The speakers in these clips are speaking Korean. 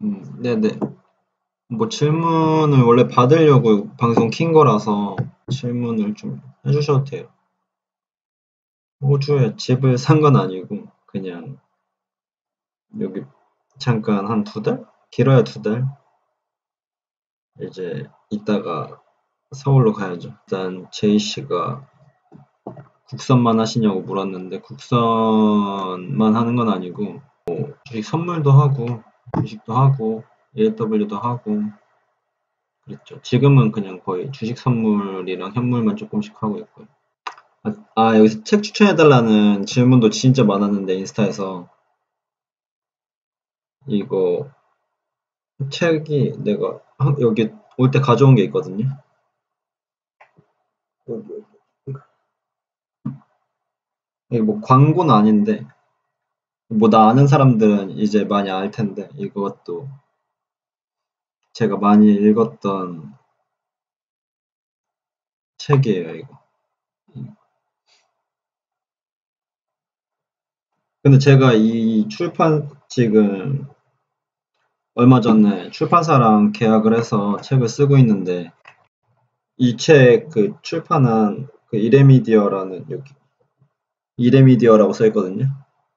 네네. 뭐 질문을 원래 받으려고 방송 킨 거라서 질문을 좀 해주셔도 돼요. 호주에 집을 산 건 아니고 그냥 여기 잠깐 한 2달? 길어야 2달? 이제 있다가 서울로 가야죠. 일단 제이 씨가 국선만 하시냐고 물었는데 국선만 하는 건 아니고 주식 선물도 하고 주식도 하고 AW도 하고 그랬죠. 지금은 그냥 거의 주식 선물이랑 현물만 조금씩 하고 있고요. 여기서 책 추천해달라는 질문도 진짜 많았는데 인스타에서 이거 책이 내가 여기 올 때 가져온 게 있거든요. 이게 뭐 광고는 아닌데 뭐 나 아는 사람들은 이제 많이 알 텐데 이것도 제가 많이 읽었던 책이에요, 이거. 근데 제가 이 출판 지금 얼마 전에 출판사랑 계약을 해서 책을 쓰고 있는데 이 책 그 출판한 그 이레미디어라는 여기 이레미디어라고 써 있거든요.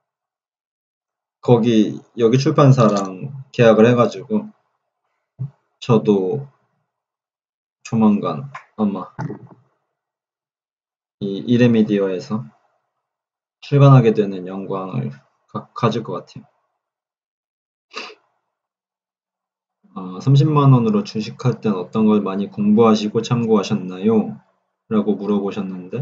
거기 여기 출판사랑 계약을 해가지고 저도 조만간 아마 이 이레미디어에서 출간하게 되는 영광을 가질 것 같아요. 30만 원으로 주식할 땐 어떤 걸 많이 공부하시고 참고하셨나요? 라고 물어보셨는데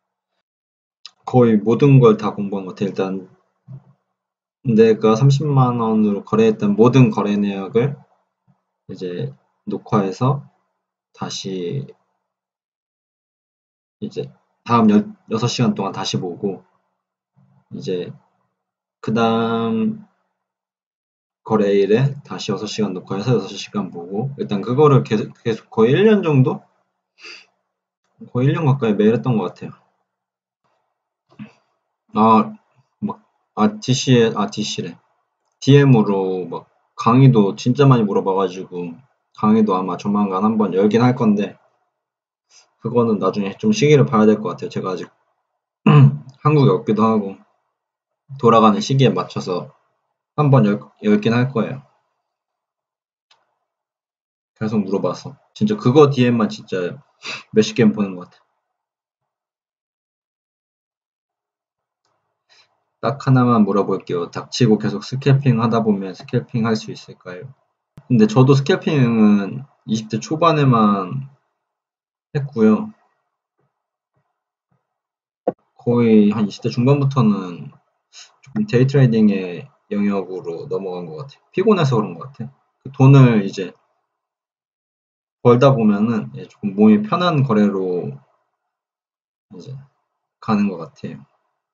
거의 모든 걸 다 공부한 것 같아요. 일단 내가 30만 원으로 거래했던 모든 거래 내역을 이제 녹화해서 다시 이제 다음 6시간 동안 다시 보고 이제 그 다음 거래일에 다시 6시간 녹화해서 6시간 보고 일단 그거를 계속 거의 1년 정도? 거의 1년 가까이 매일 했던 것 같아요. 막, DC래. DM으로 막 강의도 진짜 많이 물어봐가지고 강의도 아마 조만간 한번 열긴 할 건데 그거는 나중에 좀 시기를 봐야 될 것 같아요. 제가 아직 한국에 없기도 하고 돌아가는 시기에 맞춰서 한번 열긴 할 거예요. 계속 물어봐서 진짜 그거 DM만 진짜 몇십 개는 보는 것 같아요. 딱 하나만 물어볼게요. 닥치고 계속 스캘핑 하다 보면 스캘핑 할 수 있을까요? 근데 저도 스캘핑은 20대 초반에만 했고요. 거의 한 20대 중반부터는 조금 데이 트레이딩의 영역으로 넘어간 것 같아요. 피곤해서 그런 것 같아요. 그 돈을 이제 벌다 보면은 조금 몸이 편한 거래로 이제 가는 것 같아요.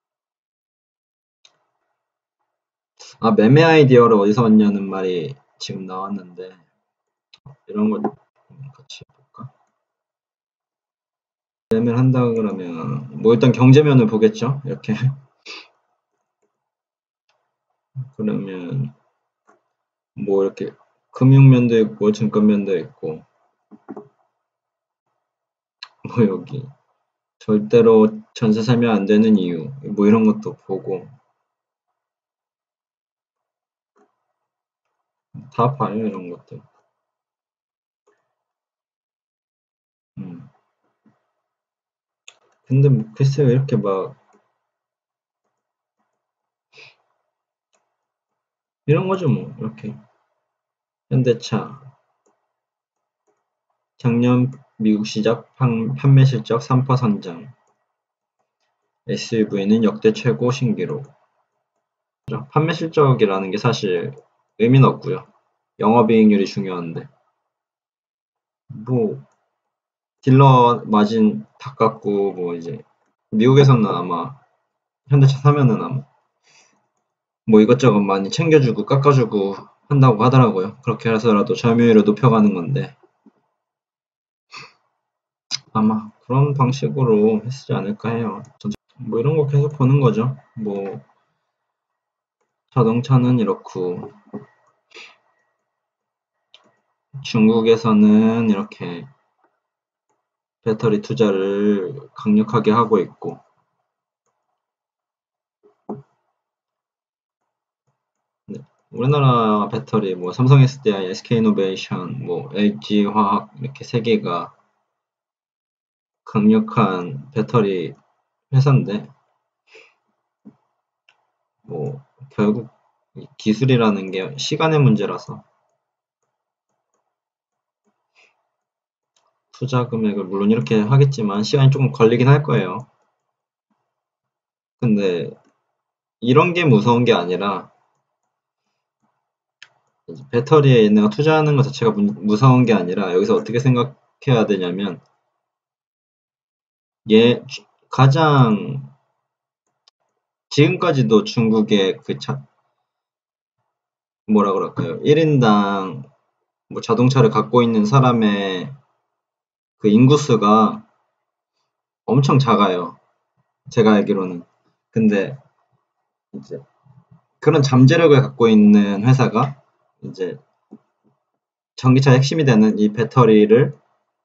매매 아이디어를 어디서 얻냐는 말이 지금 나왔는데 이런 걸 같이 볼까? 매매를 한다 그러면 뭐 일단 경제면을 보겠죠. 이렇게 그러면 뭐 이렇게 금융면도 있고 증권면도 있고 뭐 여기 절대로 전세 살면 안 되는 이유 뭐 이런 것도 보고 다 봐요 이런 것들. 음. 근데 뭐 글쎄요 이렇게 막 이런 거죠 뭐 이렇게 현대차 작년 미국 시작 판매 실적 3% 성장 SUV는 역대 최고 신기록. 판매 실적이라는 게 사실 의미는 없고요. 영업이익률이 중요한데 뭐 딜러 마진 다 깎고 뭐 이제 미국에서는 아마 현대차 사면은 아마 뭐 이것저것 많이 챙겨주고 깎아주고 한다고 하더라고요. 그렇게 해서라도 점유율을 높여가는 건데 아마 그런 방식으로 했지 않을까 해요. 뭐 이런 거 계속 보는 거죠. 뭐 자동차는 이렇고 중국에서는 이렇게 배터리 투자를 강력하게 하고 있고, 네. 우리나라 배터리 뭐 삼성 SDI, SK이노베이션, 뭐 LG화학 이렇게 세 개가 강력한 배터리 회사인데, 뭐 결국 이 기술이라는 게 시간의 문제라서 투자 금액을 물론 이렇게 하겠지만 시간이 조금 걸리긴 할 거예요. 근데 이런 게 무서운 게 아니라 이제 배터리에 얘네가 투자하는 것 자체가 무서운 게 아니라 여기서 어떻게 생각해야 되냐면 얘 가장 지금까지도 중국의 그 뭐라 그럴까요? 1인당 뭐 자동차를 갖고 있는 사람의 그 인구수가 엄청 작아요. 제가 알기로는. 근데 이제 그런 잠재력을 갖고 있는 회사가 이제 전기차의 핵심이 되는 이 배터리를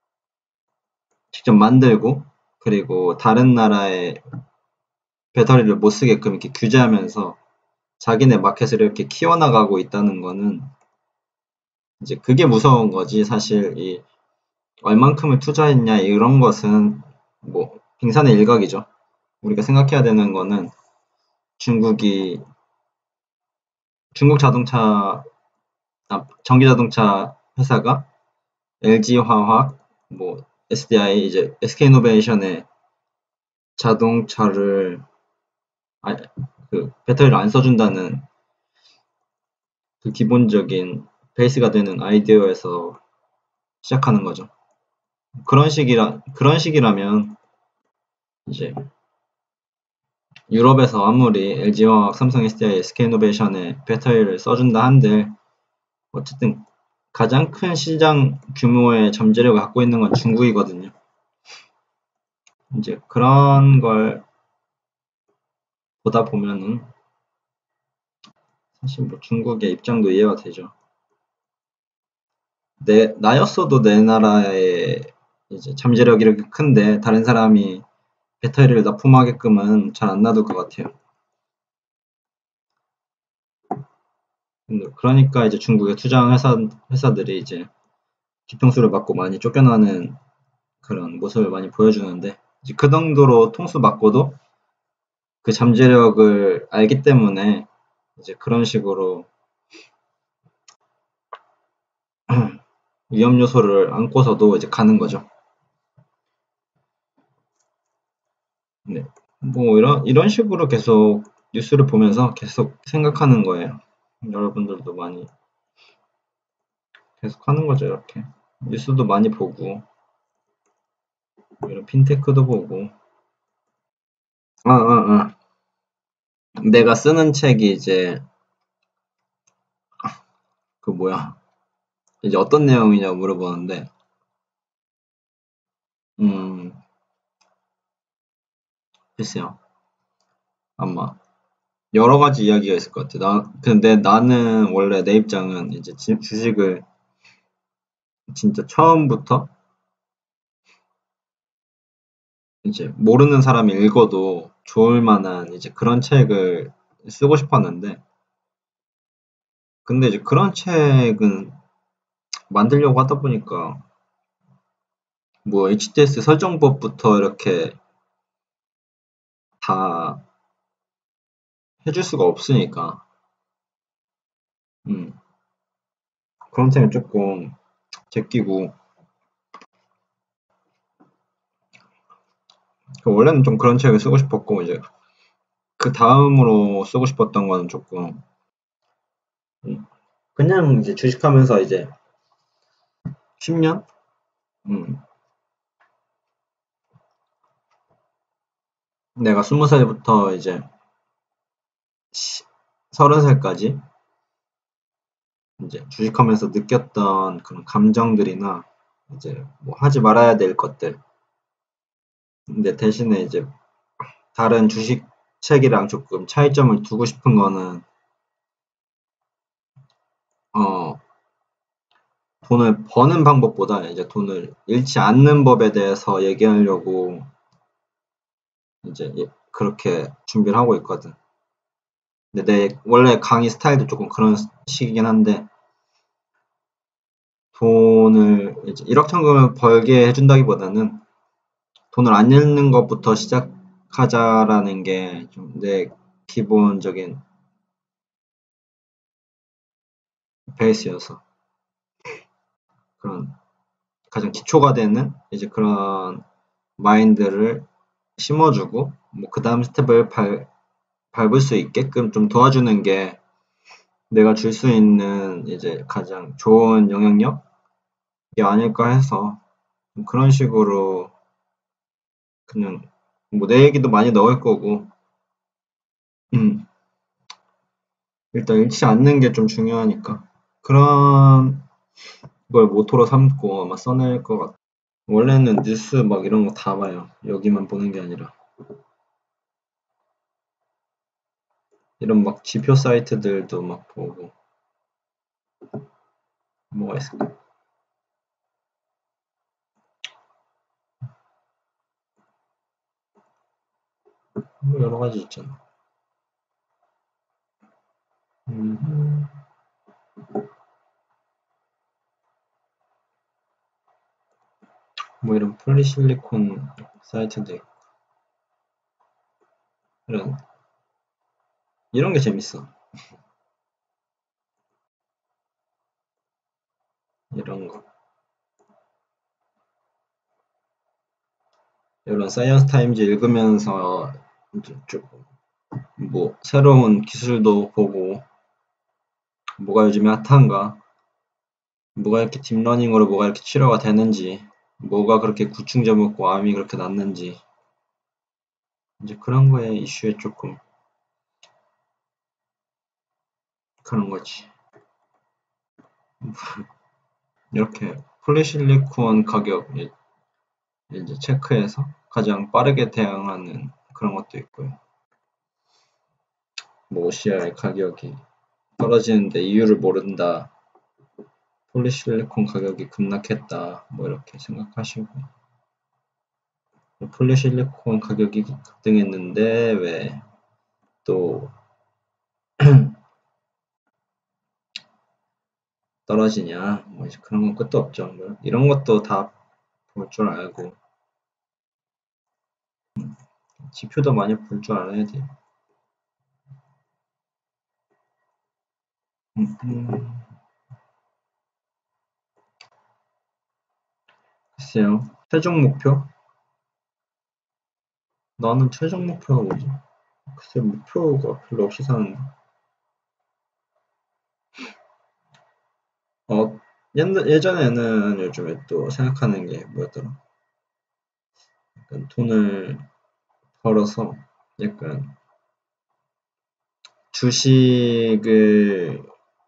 직접 만들고 그리고 다른 나라의 배터리를 못 쓰게끔 이렇게 규제하면서 자기네 마켓을 이렇게 키워나가고 있다는 거는 이제 그게 무서운 거지. 사실 이 얼만큼을 투자했냐 이런 것은 뭐 빙산의 일각이죠. 우리가 생각해야 되는 거는 중국이 중국 자동차 전기자동차 회사가 LG화학 뭐 SDI 이제 SK이노베이션의 자동차를 그 배터리를 안 써준다는 그 기본적인 베이스가 되는 아이디어에서 시작하는 거죠. 그런 식이라면 이제 유럽에서 아무리 LG화학, 삼성 SDI, SK이노베이션의 배터리를 써준다 한들 어쨌든 가장 큰 시장 규모의 잠재력을 갖고 있는 건 중국이거든요. 이제 그런 걸 보다 보면은 사실 뭐 중국의 입장도 이해가 되죠. 나였어도 내 나라의 이제 잠재력이 이렇게 큰데 다른 사람이 배터리를 납품하게끔은 잘 안 놔둘 것 같아요. 그러니까 이제 중국에 투자한 회사들이 이제 뒤통수를 맞고 많이 쫓겨나는 그런 모습을 많이 보여주는데 이제 그 정도로 통수 맞고도 그 잠재력을 알기 때문에 이제 그런 식으로 위험 요소를 안고서도 이제 가는 거죠. 네. 뭐 이런 식으로 계속 뉴스를 보면서 계속 생각하는 거예요. 여러분들도 많이 계속 하는 거죠, 이렇게. 뉴스도 많이 보고, 이런 핀테크도 보고. 아, 아, 아. 내가 쓰는 책이 이제, 그 뭐야. 이제 어떤 내용이냐고 물어보는데, 음, 글쎄요. 아마, 여러 가지 이야기가 있을 것 같아. 근데 나는 원래 내 입장은 이제 주식을 진짜 처음부터 이제 모르는 사람이 읽어도 좋을 만한 이제 그런 책을 쓰고 싶었는데, 근데 이제 그런 책은 만들려고 하다 보니까 뭐 HTS 설정법부터 이렇게 다 해줄 수가 없으니까 음, 그런 책은 조금 제끼고 원래는 좀 그런 책을 쓰고 싶었고 이제 그 다음으로 쓰고 싶었던 거는 조금 음, 그냥 이제 주식하면서 이제 10년? 음, 내가 20살부터 이제 30살까지 이제 주식하면서 느꼈던 그런 감정들이나 이제 뭐 하지 말아야 될 것들 근데 대신에 이제 다른 주식 책이랑 조금 차이점을 두고 싶은 거는 어 돈을 버는 방법보다 이제 돈을 잃지 않는 법에 대해서 얘기하려고 이제 그렇게 준비를 하고 있거든. 근데 내 원래 강의 스타일도 조금 그런 식이긴 한데 돈을 이제 일확천금을 벌게 해준다기보다는 돈을 안 잃는 것부터 시작하자라는 게 좀 내 기본적인 베이스여서 그런 가장 기초가 되는 이제 그런 마인드를 심어주고 뭐 그 다음 스텝을 밟을 수 있게끔 좀 도와주는 게 내가 줄 수 있는 이제 가장 좋은 영향력이 아닐까 해서 그런 식으로 그냥 뭐 내 얘기도 많이 넣을 거고 음, 일단 잃지 않는 게 좀 중요하니까 그런 걸 모토로 삼고 아마 써낼 것 같아. 원래는 뉴스 막 이런 거 다 봐요. 여기만 보는 게 아니라 이런 막 지표 사이트들도 막 보고 뭐가 있을까? 뭐 여러 가지 있잖아. 음, 뭐 이런 폴리실리콘 사이트도 있고 이런 게 재밌어. 이런 거. 이런 사이언스 타임즈 읽으면서 이제 조금 뭐 새로운 기술도 보고 뭐가 요즘에 핫한가, 뭐가 이렇게 딥러닝으로 뭐가 이렇게 치료가 되는지, 뭐가 그렇게 구충제 먹고 암이 그렇게 낫는지 이제 그런 거에 이슈에 조금 그런 거지. 이렇게 폴리실리콘 가격 이제 체크해서 가장 빠르게 대응하는 그런 것도 있고요. 뭐 OCI 가격이 떨어지는데 이유를 모른다. 폴리실리콘 가격이 급락했다. 뭐 이렇게 생각하시고 폴리실리콘 가격이 급등했는데 왜 또 떨어지냐. 뭐 이제 그런 건 끝도 없죠. 뭐 이런 것도 다 볼 줄 알고 지표도 많이 볼 줄 알아야 돼. 글쎄요. 최종 목표? 나는 최종 목표가 뭐지? 글쎄 목표가 별로 없이 사는데. 어, 예전에는 요즘에 또 생각하는 게 뭐였더라? 약간 돈을 벌어서 약간 주식을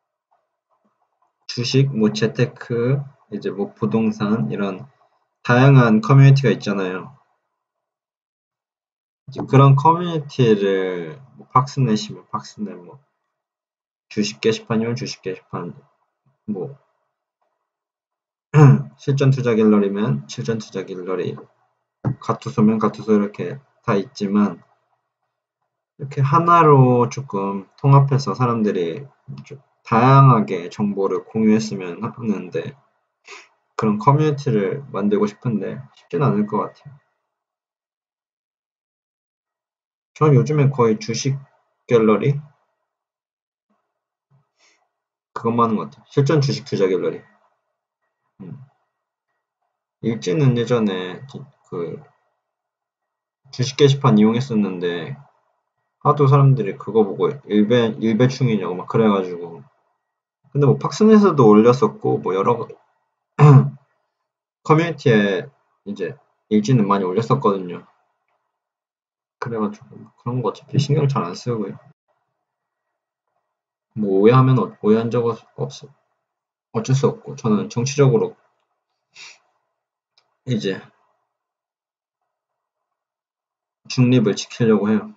주식, 뭐 재테크, 이제 뭐 부동산 이런 다양한 커뮤니티가 있잖아요. 이제 그런 커뮤니티를 뭐 박스넷이면 박스넷, 뭐 주식 게시판이면 주식 게시판, 뭐 실전 투자 갤러리면 실전 투자 갤러리, 가투소면 가투소 이렇게 다 있지만 이렇게 하나로 조금 통합해서 사람들이 좀 다양하게 정보를 공유했으면 하는데 그런 커뮤니티를 만들고 싶은데 쉽진 않을 것 같아요. 전 요즘에 거의 주식 갤러리 그것만 하는 것 같아요. 실전 주식 투자 갤러리. 음. 일지는 예전에 그 주식 게시판 이용했었는데 하도 사람들이 그거 보고 일배충이냐고 막 그래가지고 근데 뭐 팍스넷에도 올렸었고 뭐 여러 커뮤니티에 이제 일지는 많이 올렸었거든요. 그래가지고 그런 거 어차피 신경 잘 안 쓰고요. 뭐 오해하면 오해한 적 없어. 어쩔 수 없고 저는 정치적으로 이제 중립을 지키려고 해요.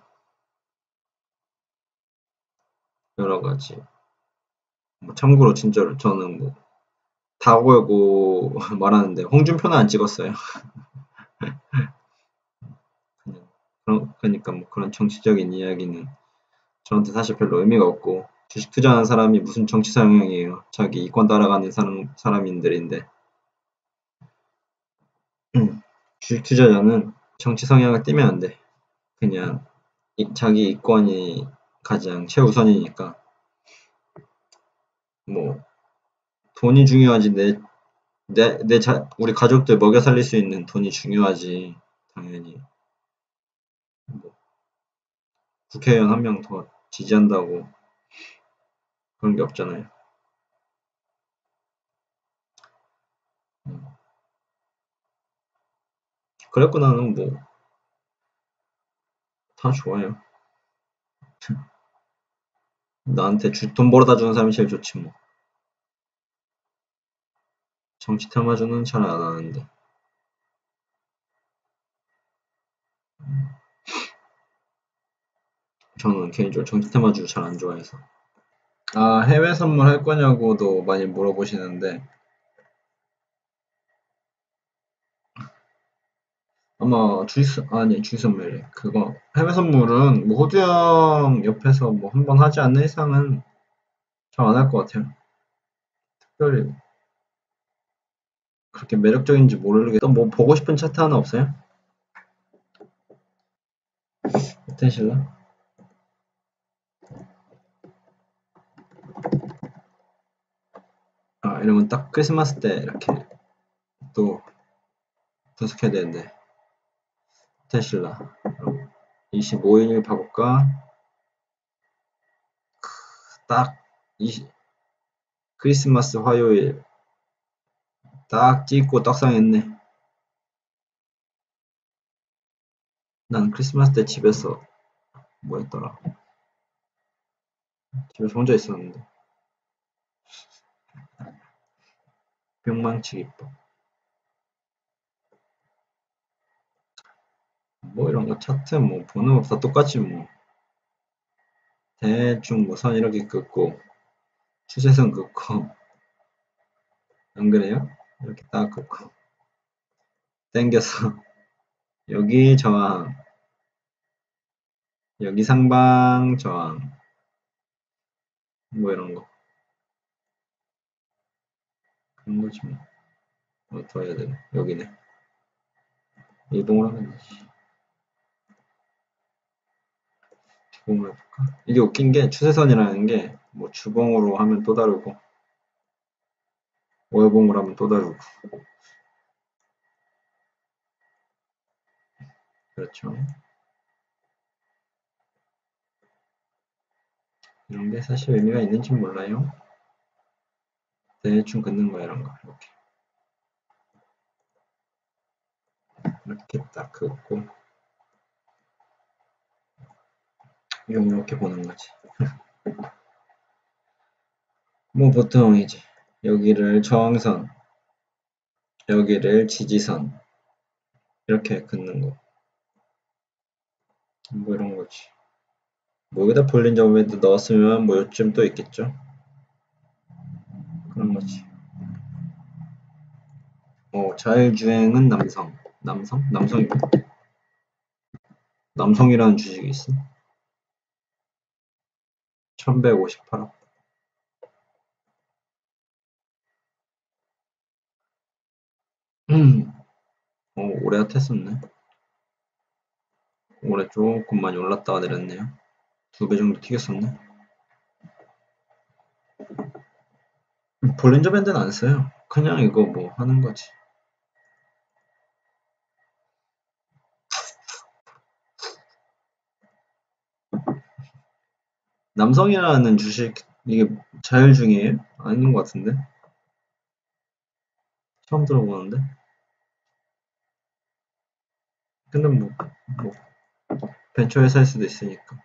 여러 가지. 뭐 참고로 진짜로 저는 뭐 다 걸고 말하는데 홍준표는 안 찍었어요. 그러니까 뭐 그런 정치적인 이야기는 저한테 사실 별로 의미가 없고 주식 투자하는 사람이 무슨 정치 성향이에요. 자기 이권 따라가는 사람인들인데 주식 투자자는 정치 성향을 띠면 안 돼. 그냥 자기 이권이 가장 최우선이니까 뭐 돈이 중요하지 우리 가족들 먹여 살릴 수 있는 돈이 중요하지 당연히 뭐 국회의원 한 명 더 지지한다고 그런 게 없잖아요. 그랬고 나는 뭐 다 좋아요. 나한테 돈 벌어다 주는 사람이 제일 좋지 뭐. 정치 탐하주는 잘 안 하는데. 저는 개인적으로 정치 탐하주 잘 안 좋아해서. 아, 해외 선물 할 거냐고도 많이 물어보시는데 아마 주식 선물이래. 그거 해외 선물은 뭐 호주 형 옆에서 뭐 한 번 하지 않는 이상은 잘 안 할 것 같아요. 특별히 그렇게 매력적인지 모르겠어. 뭐 보고 싶은 차트 하나 없어요? 테슬라? 아, 이러면 딱 크리스마스 때 이렇게 또 분석해야 되는데 테슬라. 그럼 25일 봐볼까? 딱 20, 크리스마스 화요일 딱 찍고 떡상했네. 난 크리스마스 때 집에서 뭐였더라? 집에서 혼자 있었는데 뿅망치 기법. 뭐 이런 거 차트 뭐 보는 거 다 똑같지 뭐. 대충 뭐 선 이렇게 긋고 추세선 긋고 안 그래요? 이렇게 딱 긋고 당겨서 여기 저항 여기 상방 저항 뭐 이런 거 그런 거지 뭐. 더 해야 되네. 여기네. 이동을 하면 되지. 주봉을 해볼까? 이게 웃긴 게 추세선이라는 게 뭐 주봉으로 하면 또 다르고 월봉으로 하면 또 다르고 그렇죠. 이런 게 사실 의미가 있는지 몰라요. 대충 긋는 거야 이런 거 이렇게 딱 긋고 이렇게 보는 거지. 뭐 보통 이제 여기를 저항선 여기를 지지선 이렇게 긋는 거 뭐 이런 거지. 뭐 여기다 볼린저 밴드 넣었으면 뭐 요쯤 또 있겠죠. 그런 거지. 자율주행은 남성이 뭐 남성이라는 주식이 있어. 1158억. 올해 핫했었네. 올해 조금 많이 올랐다가 내렸네요. 2배 정도 튀겼었네. 볼린저 밴드는 안 써요. 그냥 이거 뭐 하는 거지. 남성이라는 주식 이게 자율주행이에요? 아닌 것 같은데? 처음 들어보는데? 근데 뭐 벤처 회사일 수도 있으니까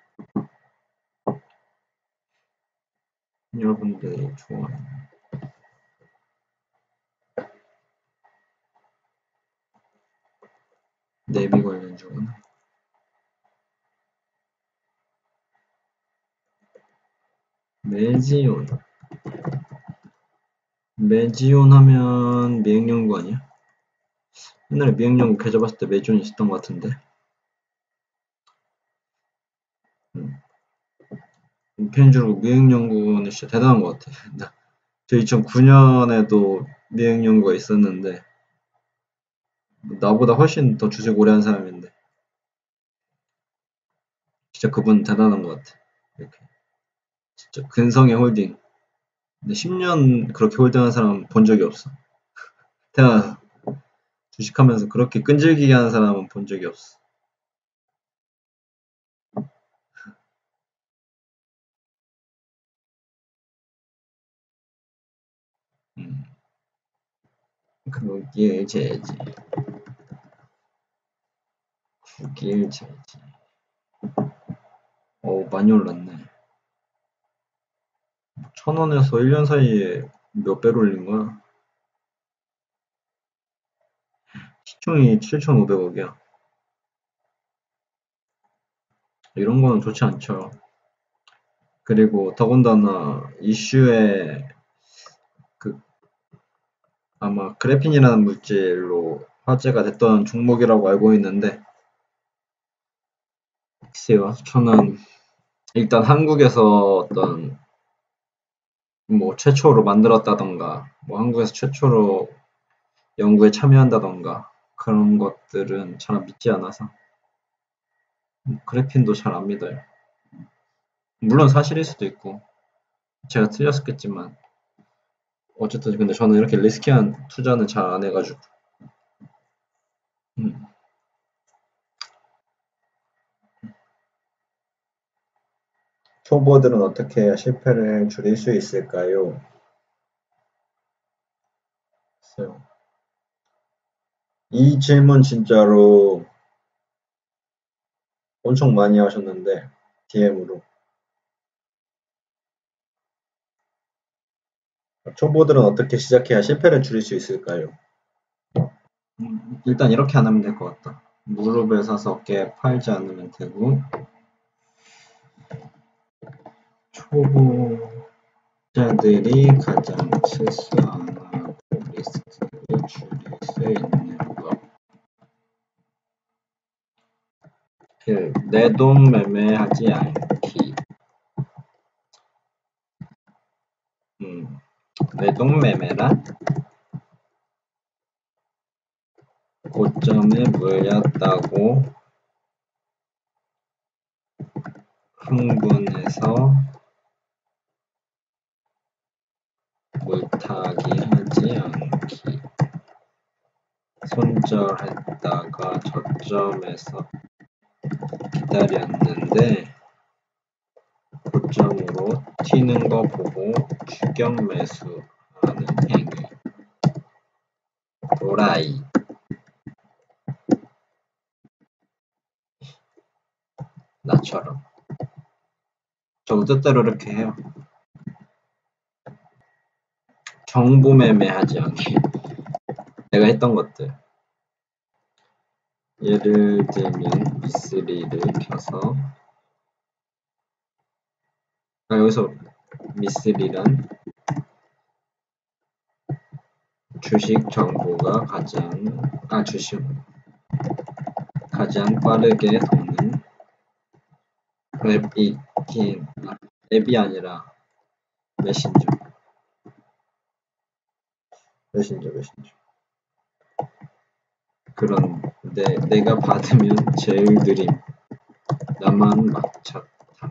여러분들이 좋아하는 내비 관련주구나. 메지온 매지온 하면 미행연구 아니야? 옛날에 미행연구 계좌 봤을 때 매지온 있었던 것 같은데. 개인적으로 미행연구는 진짜 대단한 것 같아. 저 2009년에도 미행연구가 있었는데 나보다 훨씬 더 주식 오래 한 사람인데 진짜 그분 대단한 것 같아. 이렇게 진짜 근성의 홀딩. 근데 10년 그렇게 홀딩한 사람 본 적이 없어. 태어나서 주식하면서 그렇게 끈질기게 하는 사람은 본 적이 없어. 음, 그게 제지. 그게 제지. 많이 올랐네. 1,000원에서 1년 사이에 몇 배로 올린 거야? 시총이 7,500억이야. 이런 거는 좋지 않죠. 그리고 더군다나 이슈에 그 아마 그래핀이라는 물질로 화제가 됐던 종목이라고 알고 있는데 글쎄요. 저는 일단 한국에서 어떤 뭐 최초로 만들었다던가 뭐 한국에서 최초로 연구에 참여한다던가 그런 것들은 잘 믿지 않아서 그래핀도 잘 안 믿어요. 물론 사실일 수도 있고 제가 틀렸었겠지만 어쨌든 근데 저는 이렇게 리스키한 투자는 잘 안 해가지고 음, 초보들은 어떻게 해야 실패를 줄일 수 있을까요? 글쎄요. 이 질문 진짜로 엄청 많이 하셨는데 DM으로 초보들은 어떻게 시작해야 실패를 줄일 수 있을까요? 일단 이렇게 안 하면 될 것 같다. 무릎을 사서 어깨에 팔지 않으면 되고 초보자들이 가장 실수 안 하고 리스크를 줄일 수 있는 것. 내돈 매매하지 않기. 내돈 매매란 고점에 물렸다고 흥분해서 물타기 하지 않기. 손절했다가 저점에서 기다렸는데 고점으로 튀는 거 보고 추격 매수하는 행위. 도라이. 나처럼. 저도 뜻대로 이렇게 해요. 정보 매매하지 않기. 내가 했던 것들. 예를 들면 미쓰리를 켜서 여기서 미쓰리란 주식 정보가 가장 빠르게 도는 앱이 아니라 메신저. 그런데 내가 받으면 제일 느림. 나만 막차 탐.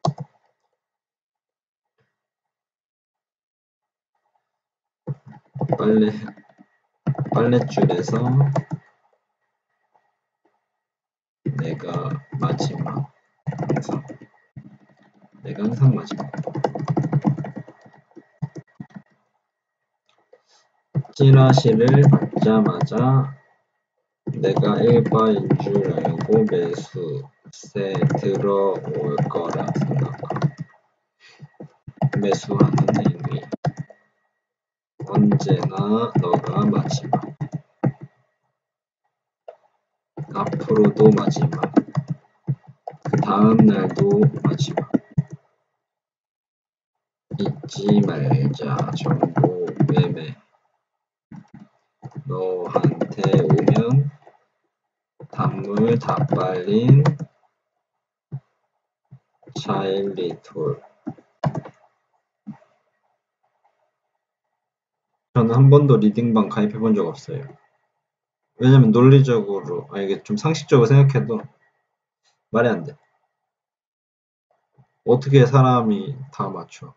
빨랫줄에서 내가 마지막. 내가 항상 마지막. 찌라시를 받자마자 내가 1바인 줄 알고 매수세 들어올 거라 생각하고 매수하는 행위. 언제나 너가 마지막. 앞으로도 마지막. 그 다음 날도 마지막. 잊지 말자. 정보 매매 너한테 오면 단물 다 빨린 자일리톨. 저는 한 번도 리딩방 가입해 본 적 없어요. 왜냐면 논리적으로, 이게 좀 상식적으로 생각해도 말이 안 돼. 어떻게 사람이 다 맞춰?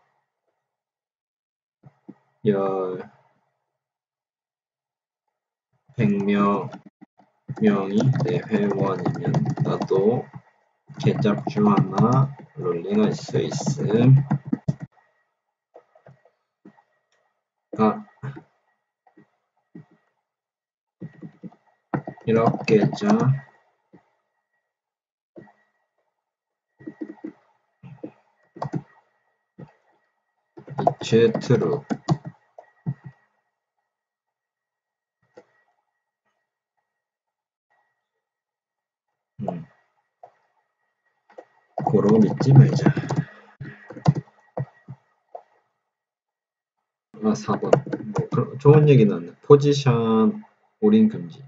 100명이 내 회원이면 나도 계좌주 하나 롤링할 수 있음. 이렇게 자 트루. 고로 믿지 말자. 4번. 좋은 얘기 나왔네. 포지션 올인 금지.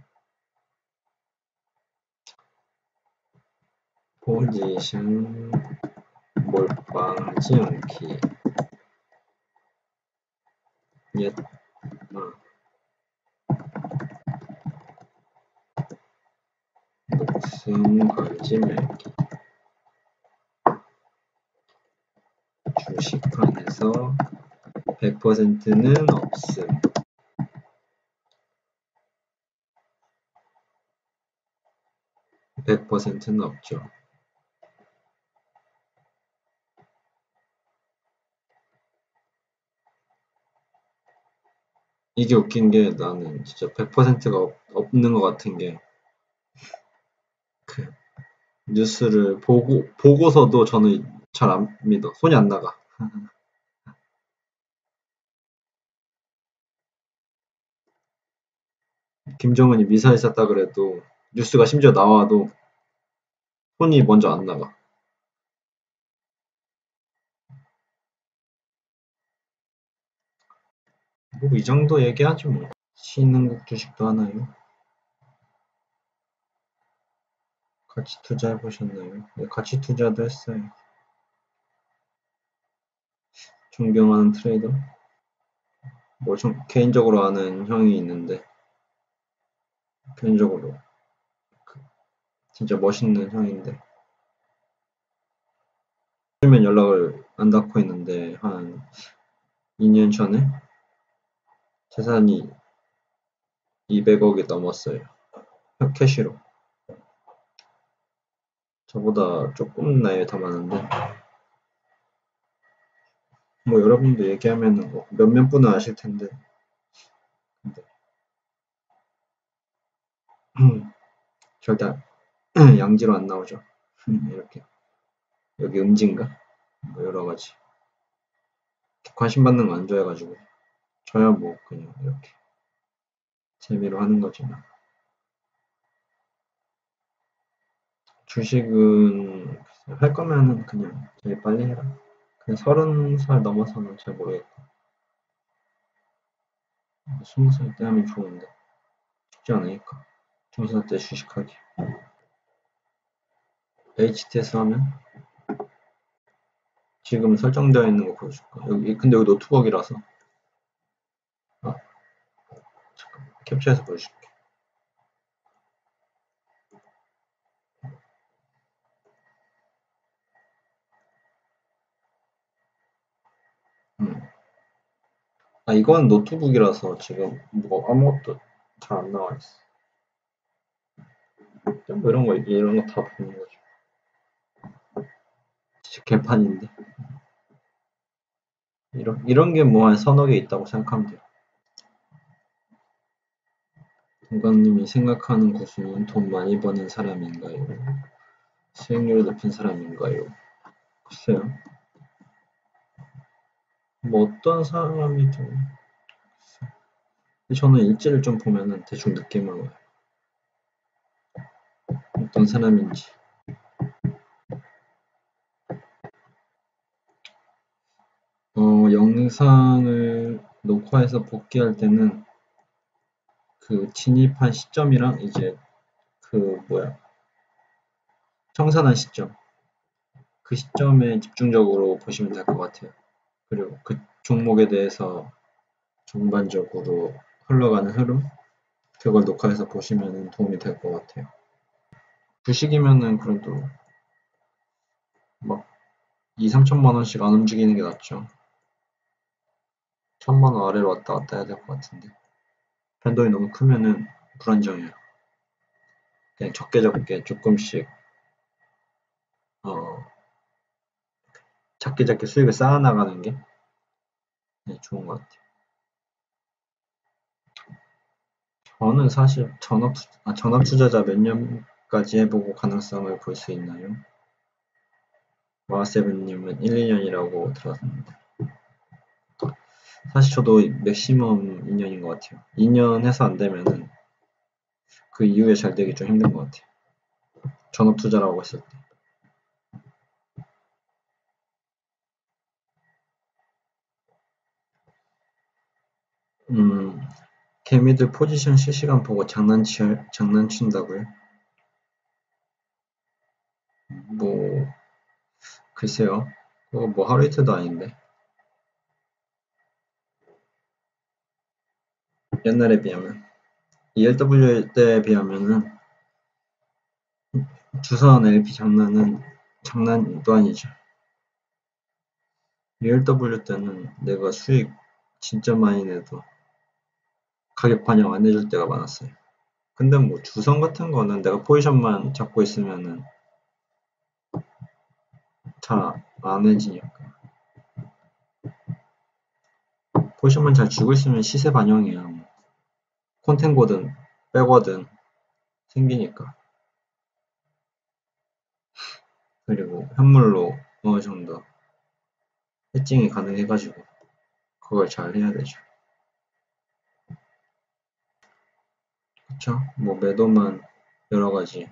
포지션 몰빵하지 않기. 목숨 걸지 말기. 주식판에서 100%는 없음. 100%는 없죠. 이게 웃긴 게 나는 진짜 100%가 없는 것 같은 게 그 뉴스를 보고서도 저는 잘 안 믿어. 손이 안 나가. 김정은이 미사일 쐈다 그래도 뉴스가 심지어 나와도 손이 먼저 안 나가. 뭐 이 정도 얘기하지 뭐. 신흥국 주식도 하나요? 같이 투자해보셨나요? 네, 같이 투자도 했어요. 존경하는 트레이더? 뭐 좀 개인적으로 아는 형이 있는데 개인적으로 진짜 멋있는 형인데 요즘엔 연락을 안 닿고 있는데 한 2년 전에 재산이 200억이 넘었어요. 캐시로. 저보다 조금 나이에 더 많은데 뭐 여러분도 얘기하면은 뭐 몇몇 분은 아실 텐데 근데 절대 양지로 안 나오죠. 이렇게 여기 음지인가? 뭐 여러 가지 관심 받는 거 안 좋아해가지고 저야 뭐 그냥 이렇게 재미로 하는 거지만 주식은 할 거면은 그냥 제일 빨리 해라. 그냥 30살 넘어서는 잘 모르겠고 20살 때 하면 좋은데 쉽지 않으니까 20살 때 주식하기. HTS 하면 지금 설정되어 있는 거 보여줄까? 여기 근데 여기 노트북이라서 잠깐 캡처해서 보여줄게. 이건 노트북이라서 지금 뭐 아무것도 잘 안 나와 있어. 뭐 이런 거 다 보는 거죠. 진짜 개판인데. 이런 게 뭐 한 서너 개 있다고 생각하면 돼요. 동강님이 생각하는 고수는 돈 많이 버는 사람인가요? 수익률이 높은 사람인가요? 글쎄요. 뭐 어떤 사람이든 저는 일지를 좀 보면은 대충 느낌을 와요. 어떤 사람인지. 영상을 녹화해서 복귀할 때는 그 진입한 시점이랑 이제 그 청산한 시점, 그 시점에 집중적으로 보시면 될 것 같아요. 그리고 그 종목에 대해서 전반적으로 흘러가는 흐름, 그걸 녹화해서 보시면 도움이 될 것 같아요. 주식이면은 그래도 막 2, 3천만 원씩 안 움직이는 게 낫죠. 1,000만 원 아래로 왔다 갔다 해야 될 것 같은데. 변동이 너무 크면은 불안정해요. 그냥 적게 적게 조금씩 어, 작게 작게 수익을 쌓아나가는 게 좋은 것 같아요. 저는 사실 전업 투자자 몇 년까지 해보고 가능성을 볼 수 있나요? 마하세븐님은 1, 2년이라고 들었습니다. 사실 저도 맥시멈 2년인 것 같아요. 2년 해서 안 되면은 그 이후에 잘 되기 좀 힘든 것 같아요. 전업 투자라고 했을 때. 음, 개미들 포지션 실시간 보고 장난친다고요? 뭐, 글쎄요. 그거 뭐 하루 이틀도 아닌데. 옛날에 비하면. ELW 때에 비하면은 주선 LP 장난은 장난도 아니죠. ELW 때는 내가 수익 진짜 많이 내도 가격 반영 안 해줄 때가 많았어요. 근데 뭐 주선 같은 거는 내가 포지션만 잡고 있으면은 잘 안 해지니까. 포지션만 잘 쥐고 있으면 시세 반영이야. 뭐. 콘텐고든 백워든 생기니까. 그리고 현물로 어느 정도 해칭이 가능해가지고 그걸 잘 해야 되죠. 그쵸? 뭐 매도만 여러 가지.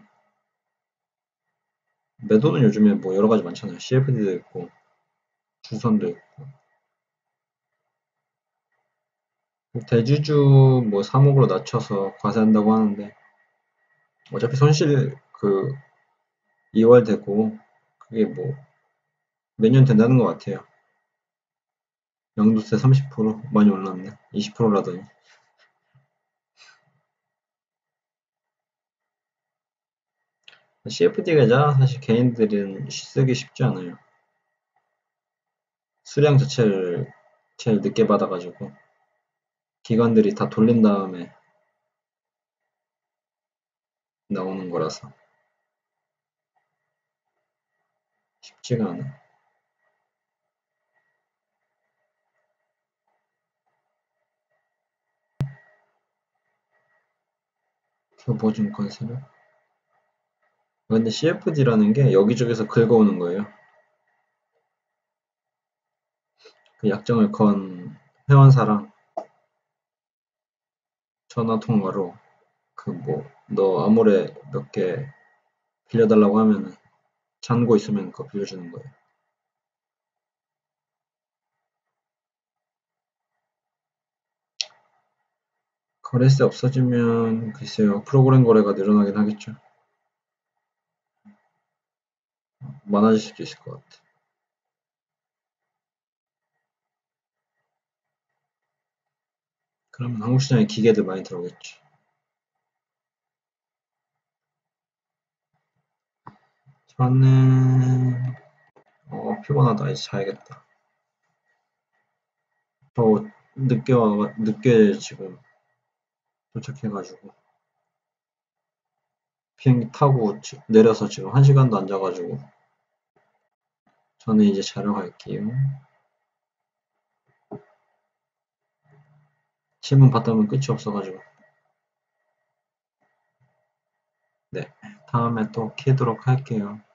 매도는 요즘에 뭐 여러 가지 많잖아요. CFD도 있고 주선도 있고. 대주주 뭐 3억으로 낮춰서 과세한다고 하는데 어차피 손실 그 2월 되고 그게 뭐 몇 년 된다는 것 같아요. 양도세 30% 많이 올랐네. 20%라더니. CFD 계좌 사실 개인들은 쓰기 쉽지 않아요. 수량 자체를 제일 늦게 받아가지고 기관들이 다 돌린 다음에 나오는 거라서 쉽지가 않아. 교보증권 세력? 근데 CFD라는 게 여기저기서 긁어오는 거예요. 그 약정을 건 회원사랑 전화 통화로 그 뭐 너 아모레 몇 개 빌려달라고 하면은 잔고 있으면 그거 빌려주는 거예요. 거래세 없어지면 글쎄요 프로그램 거래가 늘어나긴 하겠죠. 많아질 수도 있을 것 같아. 그러면 한국 시장에 기계들 많이 들어오겠지. 저는 피곤하다 이제 자야겠다. 저 늦게 지금 도착해가지고 비행기 타고 내려서 지금 1시간도 안 자가지고 저는 이제 자러 갈게요. 질문 받다보면 끝이 없어가지고 네 다음에 또 키도록 할게요.